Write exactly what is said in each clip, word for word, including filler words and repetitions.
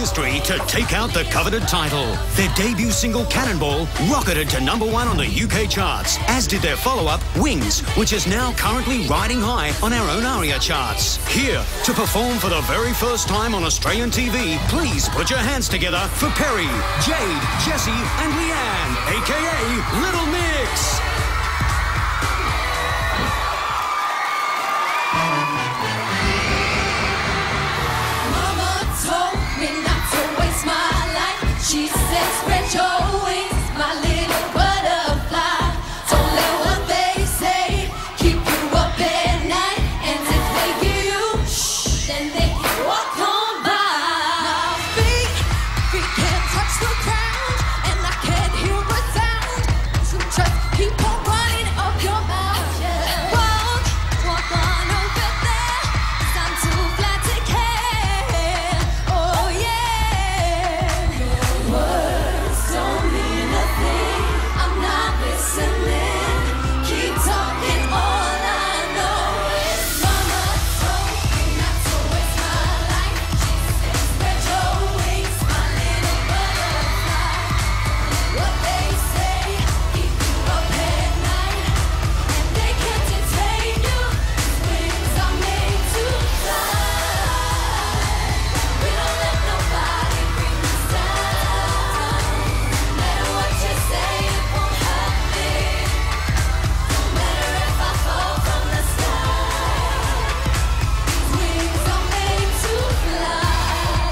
history to take out the coveted title. Their debut single, Cannonball, rocketed to number one on the U K charts, as did their follow-up, Wings, which is now currently riding high on our own ARIA charts. Here, to perform for the very first time on Australian T V, please put your hands together for Perry, Jade, Jessie and Leanne, a k a. Little Mix. She said, spread your wings, my little butterfly. Don't let what they say keep you up at night. And if they give you shh, then they can walk on by. My feet, feet can't touch the ground, and I can't hear a sound. So just keep on running up your mouth. Walk, walk on over there, 'cause I'm too flat to care. Oh yeah. Words don't mean a thing. I'm not listening. Keep talking. All I know is Mama told me not to waste my life. She said, spread your wings, my little butterfly. What they say keep you up at night, and they can't detain you. Wings are made to fly. We don't let nobody bring us down. No matter what you say, it won't hurt me. No matter if I fall from the sky. These wings are made to fly.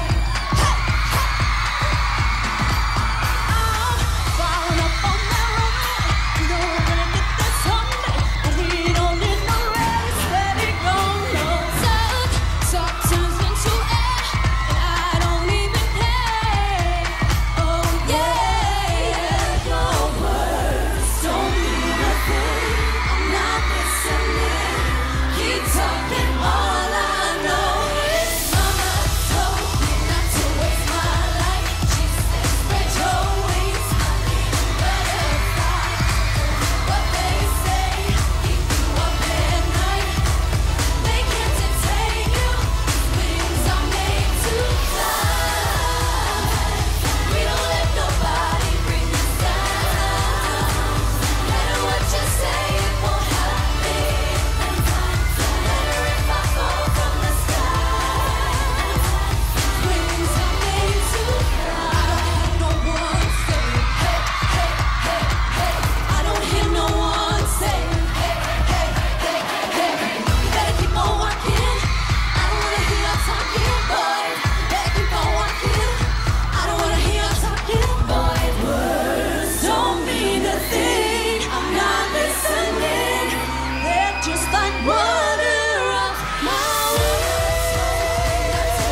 I'm falling up on my road. You know we're gonna get this someday, and we don't need no rest. Let it go, no. Talk, talk turns into air, and I don't even care. Oh yeah, your words don't mean a thing. I'm not listening. Keep talking. All I know is Mama told me not to waste my life. She said, spread your wings, my little butterfly. What they say keep you up at night. They can't detain you. Wings are made to fly. We don't let nobody bring us down. No matter what you say, it won't hurt me. No matter if I fall from the sky. Wings are made to fly. No one say, hey, hey, hey, hey. I don't hear no one say, hey, hey, hey, hey. You better keep on walking. I don't wanna hear you talking, boy. You better keep on walking. I don't wanna hear you talking, boy. Words don't mean a thing. I'm not listening. They're just like water off my words.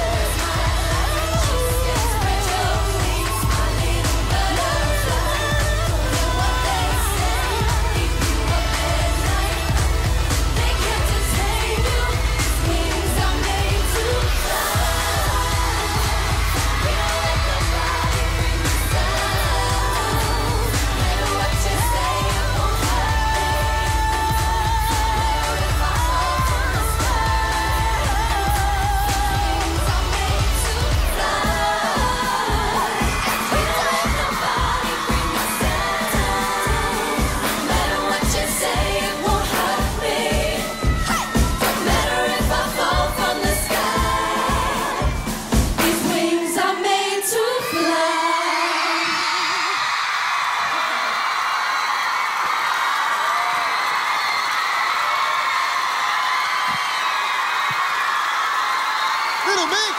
Spread your wings, my little butterfly. What they say keep you up at night. They can't detain you. Wings are made to fly. We don't let nobody bring us down. No matter what you say, it won't hurt me. No matter if I fall from the sky. Wings are made to fly. We don't let nobody bring us down. No matter what you say, it won't hurt me. Don't matter if I fall from the sky. These wings are made to fly. Little Mix!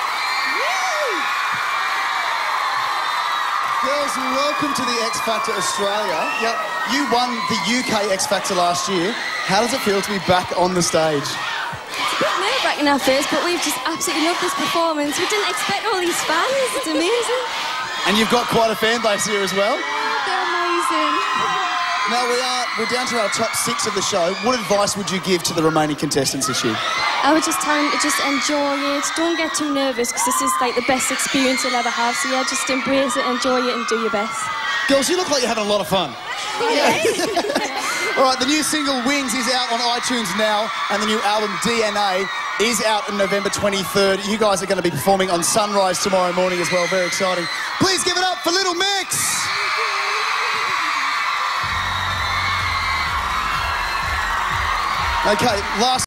Girls, welcome to the X Factor Australia. Yep. You won the U K X Factor last year. How does it feel to be back on the stage? It's a bit nerve-wracking at first, but we've just absolutely loved this performance. We didn't expect all these fans. It's amazing. And you've got quite a fan base here as well. They're amazing. Now we are we're down to our top six of the show. What advice would you give to the remaining contestants this year? I would just tell them to just enjoy it. Don't get too nervous, because this is like the best experience you'll ever have. So yeah, just embrace it, enjoy it, and do your best. Girls, you look like you're having a lot of fun. All right, the new single Wings is out on iTunes now, and the new album D N A is out on November twenty-third. You guys are going to be performing on Sunrise tomorrow morning as well. Very exciting. Please give it up for Little Mix. Okay, last...